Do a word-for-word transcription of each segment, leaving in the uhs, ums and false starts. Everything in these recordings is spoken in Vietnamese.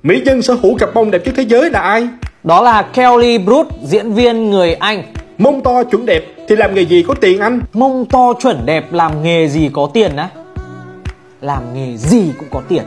Mỹ nhân sở hữu cặp mông đẹp nhất thế giới là ai? Đó là Kelly Brook, diễn viên người Anh. Mông to chuẩn đẹp thì làm nghề gì có tiền anh? Mông to chuẩn đẹp làm nghề gì có tiền á? Làm nghề gì cũng có tiền.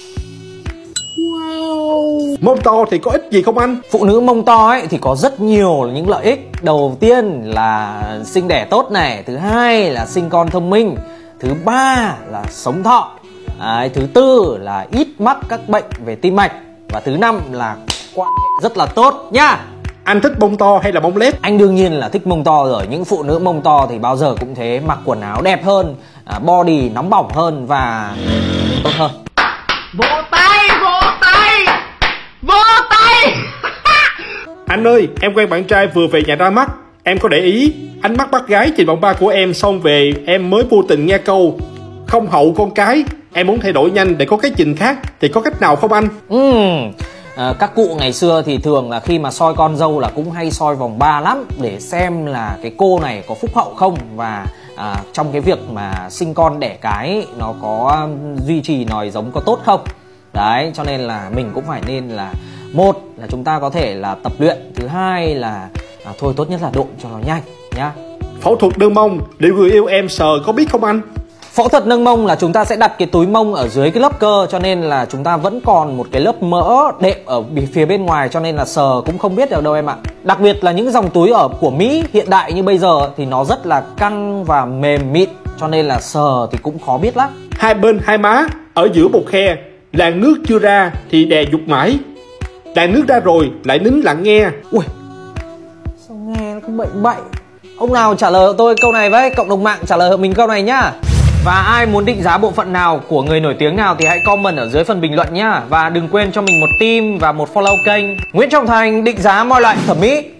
Wow. Mông to thì có ích gì không anh? Phụ nữ mông to ấy thì có rất nhiều những lợi ích. Đầu tiên là sinh đẻ tốt này, thứ hai là sinh con thông minh, thứ ba là sống thọ, Đấy, thứ tư là ít mắc các bệnh về tim mạch, và thứ năm là quan hệ rất là tốt nhá. Anh thích mông to hay là mông lép? Anh đương nhiên là thích mông to rồi. Những phụ nữ mông to thì bao giờ cũng thế, mặc quần áo đẹp hơn, body nóng bỏng hơn và tốt hơn. Vỗ tay, vỗ tay, vỗ tay. Anh ơi, em quen bạn trai vừa về nhà ra mắt. Em có để ý ánh mắt bắt gái nhìn vòng ba của em, xong về em mới vô tình nghe câu không hậu con cái. Em muốn thay đổi nhanh để có cái nhìn khác, thì có cách nào không anh? Ừ. À, các cụ ngày xưa thì thường là khi mà soi con dâu là cũng hay soi vòng ba lắm, để xem là cái cô này có phúc hậu không, và à, trong cái việc mà sinh con đẻ cái nó có duy trì nòi giống có tốt không. Đấy, cho nên là mình cũng phải nên là, một là chúng ta có thể là tập luyện, thứ hai là à, thôi tốt nhất là độn cho nó nhanh nhá. Phẫu thuật nâng mông để người yêu em sờ có biết không anh? Phẫu thuật nâng mông là chúng ta sẽ đặt cái túi mông ở dưới cái lớp cơ, cho nên là chúng ta vẫn còn một cái lớp mỡ đệm ở phía bên ngoài, cho nên là sờ cũng không biết được đâu em ạ. Đặc biệt là những dòng túi ở của Mỹ hiện đại như bây giờ thì nó rất là căng và mềm mịn, cho nên là sờ thì cũng khó biết lắm. Hai bên hai má, ở giữa một khe, làn nước chưa ra thì đè dục mãi, làn nước ra rồi lại nín lặng nghe. Ui, sao nghe nó cũng bậy bậy. Ông nào trả lời tôi câu này với, cộng đồng mạng trả lời mình câu này nhá. Và ai muốn định giá bộ phận nào của người nổi tiếng nào thì hãy comment ở dưới phần bình luận nhá. Và đừng quên cho mình một tim và một follow kênh Nguyễn Trọng Thành định giá mọi loại thẩm mỹ.